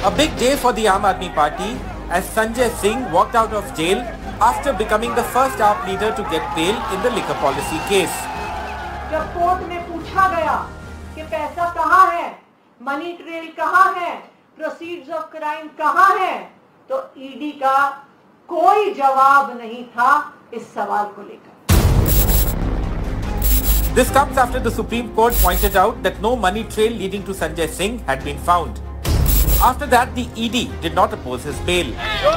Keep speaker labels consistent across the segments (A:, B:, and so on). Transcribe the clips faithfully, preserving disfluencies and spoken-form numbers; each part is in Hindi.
A: A big day for the Aam Aadmi Party as Sanjay Singh walked out of jail after becoming the first A A P leader to get bail in the liquor policy case.
B: जब कोर्ट में पूछा गया कि पैसा कहाँ है, मनी ट्रेल कहाँ है, प्रोसीड्स ऑफ क्राइम कहाँ है, तो ईडी का कोई जवाब नहीं था इस सवाल को लेकर।
A: This comes after the Supreme Court pointed out that no money trail leading to Sanjay Singh had been found. After that, the E D did not oppose his bail.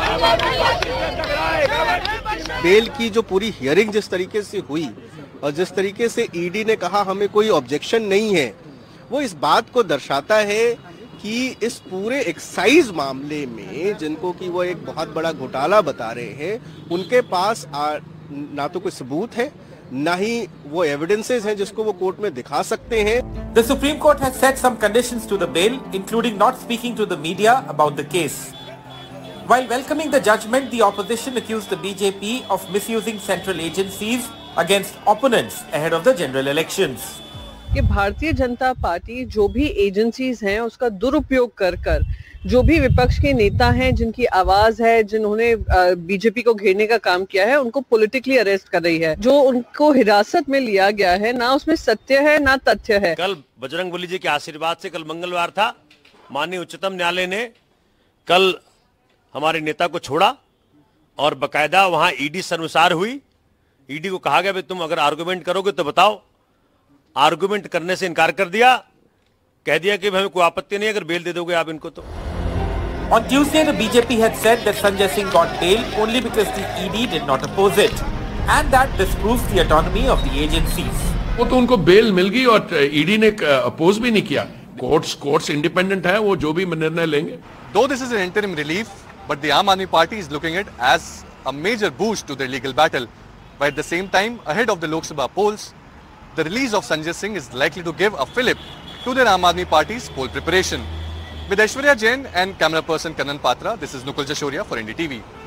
C: Bail की जो पूरी हियरिंग जिस तरीके से हुई और जिस तरीके से ईडी ने कहा हमें कोई ऑब्जेक्शन नहीं है, वो इस बात को दर्शाता है कि इस पूरे एक्साइज मामले में जिनको कि वो एक बहुत बड़ा घोटाला बता रहे हैं, उनके पास आ, ना तो कोई सबूत है, ना ही वो एविडेंसेस हैं जिसको वो कोर्ट में दिखा सकते हैं।
A: The Supreme Court has set some conditions to the bail, including not speaking to the media about the case. While welcoming the judgment, the opposition accused the B J P of misusing central agencies against opponents ahead of the general elections.
D: कि भारतीय जनता पार्टी जो भी एजेंसीज हैं उसका दुरुपयोग कर कर जो भी विपक्ष के नेता हैं जिनकी आवाज है, जिन्होंने बीजेपी को घेरने का काम किया है, उनको पॉलिटिकली अरेस्ट कर रही है। जो उनको हिरासत में लिया गया है, ना उसमें सत्य है ना तथ्य है।
E: कल बजरंगबली जी के आशीर्वाद से, कल मंगलवार था, माननीय उच्चतम न्यायालय ने कल हमारे नेता को छोड़ा और बकायदा वहां ईडी सर्वसार हुई। ईडी को कहा गया भाई तुम अगर आर्गुमेंट करोगे तो बताओ। आर्गुमेंट करने से इनकार कर दिया, कह दिया कि हमें कोई आपत्ति नहीं अगर बेल दे दोगे आप इनको तो।
A: On Tuesday, the B J P had said that Sanjay Singh got bail only because the E D did not oppose it, and that disproves the autonomy of the agencies.
F: वो तो उनको बेल मिल गई और ईडी ने अपोज भी नहीं किया। कोर्ट्स कोर्ट्स इंडिपेंडेंट है, वो जो भी निर्णय लेंगे।
G: Though this is an interim relief, but the Aam Aadmi Party is looking at as a major boost to their legal battle. But at the same time, ahead of the Lok Sabha polls, the release of Sanjay Singh is likely to give a fillip to their Aam Aadmi Party's poll preparation. With Aishwarya Jain and camera person Kanan Patra, this is Nukul Jashoria for N D T V.